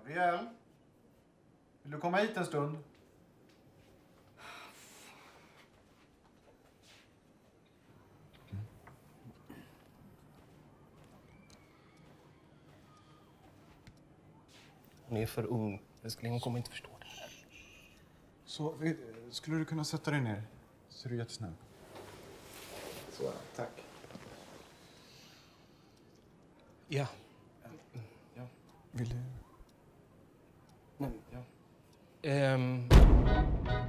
Gabriel? Vill du komma hit en stund? Hon är för ung. Hon kommer inte förstå det här. Så, skulle du kunna sätta dig ner? Så är du jättesnäll. Så, tack. Ja. Ja. Vill du? Nej, ja.